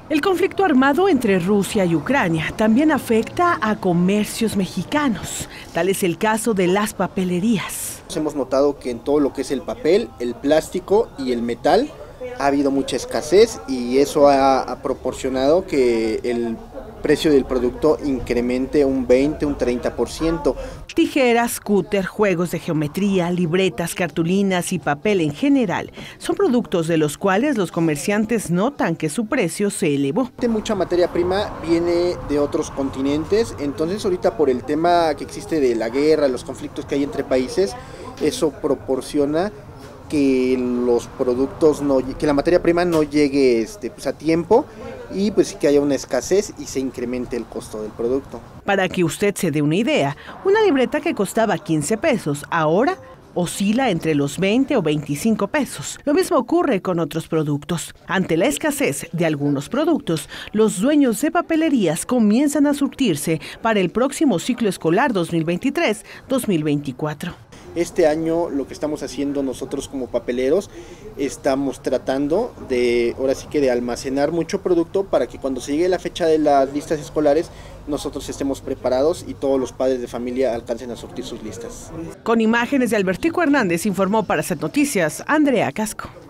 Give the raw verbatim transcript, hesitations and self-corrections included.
El conflicto armado entre Rusia y Ucrania también afecta a comercios mexicanos. Tal es el caso de las papelerías. Hemos notado que en todo lo que es el papel, el plástico y el metal ha habido mucha escasez y eso ha, ha proporcionado que el precio del producto incremente un veinte, un treinta por ciento. Tijeras, cúter, juegos de geometría, libretas, cartulinas y papel en general son productos de los cuales los comerciantes notan que su precio se elevó. Mucha materia prima viene de otros continentes, entonces ahorita por el tema que existe de la guerra, los conflictos que hay entre países, eso proporciona que los productos no, que la materia prima no llegue este, pues a tiempo y pues que haya una escasez y se incremente el costo del producto. Para que usted se dé una idea, una libreta que costaba quince pesos ahora oscila entre los veinte o veinticinco pesos. Lo mismo ocurre con otros productos. Ante la escasez de algunos productos, los dueños de papelerías comienzan a surtirse para el próximo ciclo escolar dos mil veintitrés dos mil veinticuatro. Este año lo que estamos haciendo nosotros como papeleros, estamos tratando de, ahora sí que de almacenar mucho producto para que cuando se llegue la fecha de las listas escolares, nosotros estemos preparados y todos los padres de familia alcancen a surtir sus listas. Con imágenes de Albertico Hernández, informó para Set Noticias, Andrea Casco.